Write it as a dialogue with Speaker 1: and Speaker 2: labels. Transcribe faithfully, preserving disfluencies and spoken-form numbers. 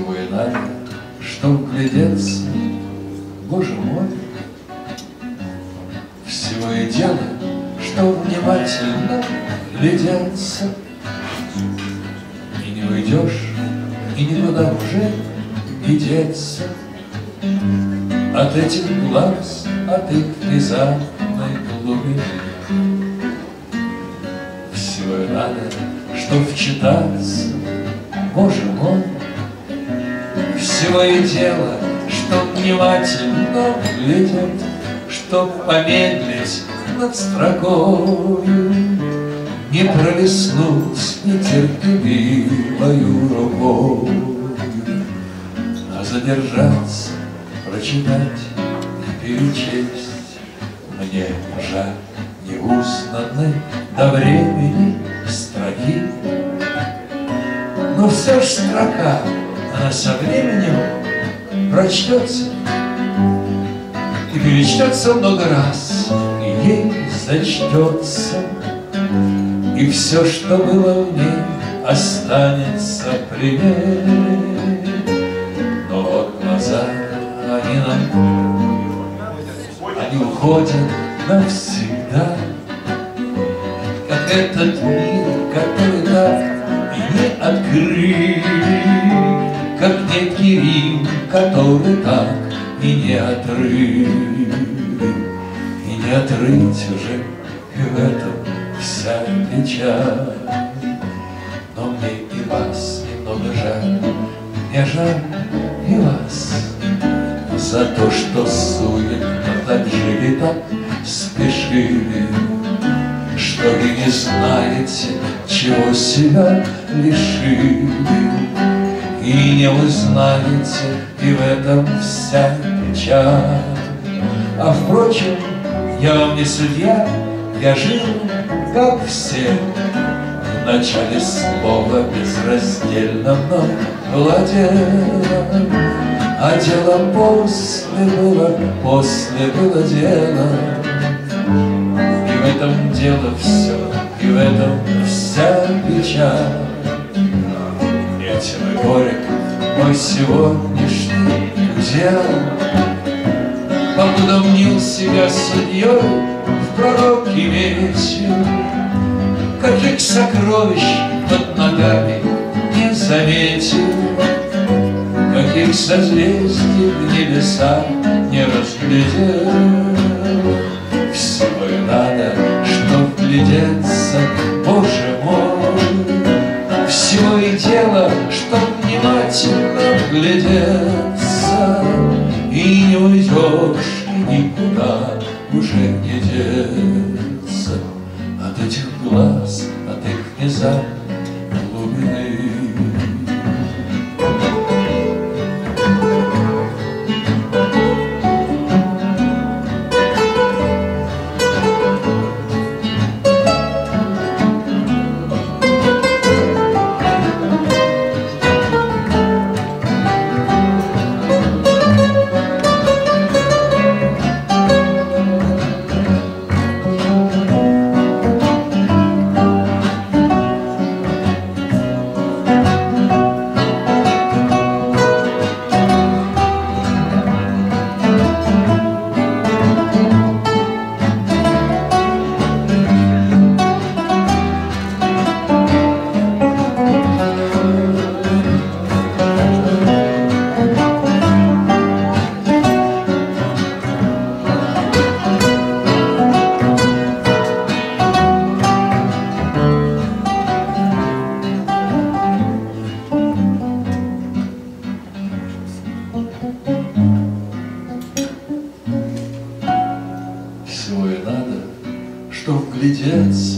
Speaker 1: Всего и надо, чтоб глядеться, Боже мой. Всего и дело, чтоб внимательно глядеться. И не уйдешь, и никуда уже не деться от этих глаз, от их внезапной глубины. Всего и надо, чтоб вчитаться, Боже мой. Всего и дело, чтоб внимательно глядеть, чтоб помедлить над строкою, не пролистнуть нетерпеливою рукою, а задержаться, прочитать и перечесть. Мне жаль неузнанной до времени строки, но все ж строка, она со временем прочтется и перечтется много раз, и ей зачтется, и все, что было в ней, останется при ней. Но вот глаза, они нам, они уходят навсегда, как этот мир, который так и не открыть, как некий Рим, который так и не отрыть, и не отрыть уже, и в этом вся печаль. Но мне и вас немного жаль, мне жаль и вас за то, что суетно так жили, так спешили, что вы не знаете, чего себя лишили, и не узнаете, и в этом вся печаль. А впрочем, я вам не судья, я жил, как все, в начале слова безраздельно мной владело, а дело после было, после было дело. И в этом дело все, и в этом вся печаль. Этим и горек мой сегодняшний удел, покуда мнил себя судьей в пророке вечер, каких сокровищ под ногами не заметил, каких созвездий в небесах не разглядел. Всего и надо, чтоб глядеться, Боже мой. Всего и дело, чтоб внимательно глядеться, и не уйдешь, и никуда уже не деться от этих глаз, от их внезапной глубины. Всего и надо, чтоб глядеться,